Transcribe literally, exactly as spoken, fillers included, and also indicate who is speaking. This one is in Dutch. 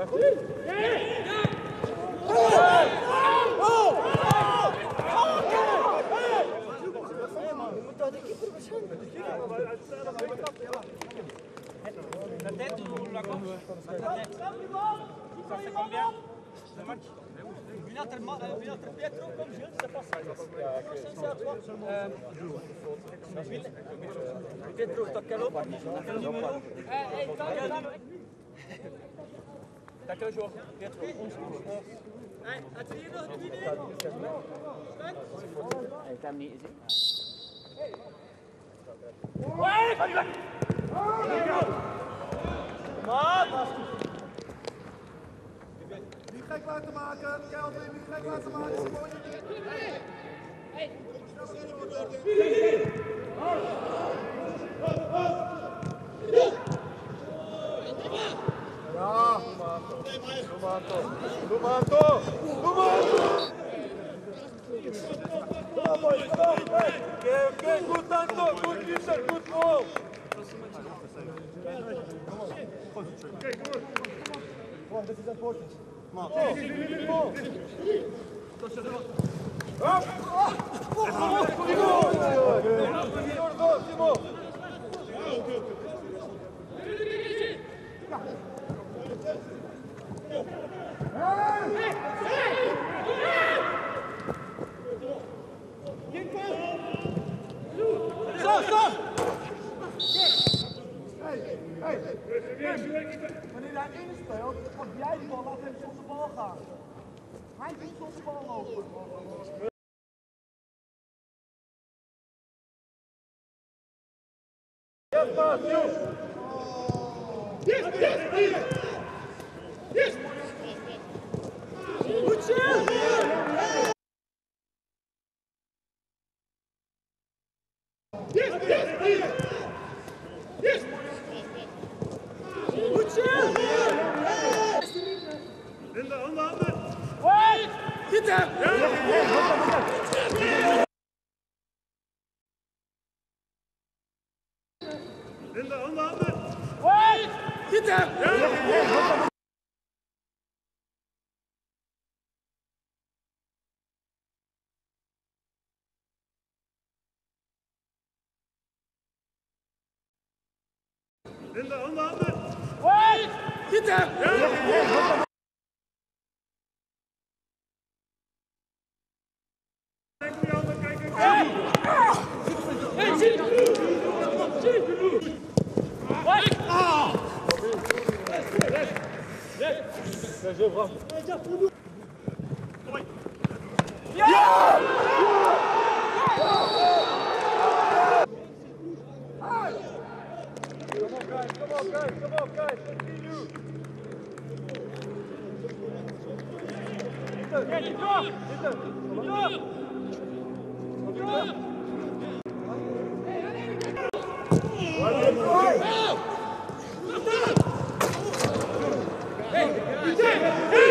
Speaker 1: Pietro, kom Gilles, ça passe. C'est à toi. Pietro, t'as quel autre? Quel numéro? T'as quel joueur? Pietro, onze. Had je hier nog een idee?
Speaker 2: Hij kan niet zien.
Speaker 3: Niet gek laten maken, Kelvin, niet gek laten maken. Ja, doe maar toch. Doe maar toch. Doe maar toch. Kom op, boys, kom op. Oké, oké, goed Anto, goed Richard, goed goal. Oké, goed. Kom, dit is het woordje. Maar. Wanneer hij inspeelt, mag jij die bal, laat hem zonder bal gaan. Hij moet zonder bal lopen. Yes, pass, you! Yes, yes, yes! Yes! Goed zo! Yes, yes, yes! Yes! Goed zo! Linda, handen, handen! Hoi! Dit hem! Linda, handen, handen! Hoi! Dit hem! Linda, handen, handen! Hoi! Dit hem! Kijk die handen, kijk, kijk, kijk! Hey, zie! Zie! Hoi! Ah! Ja, zo bravo. Ja! Ja! Come on guys, come on guys, come on guys, continue. Zitten, kijk, zit op! Zitten, kom op! Kom op! Hey, hey!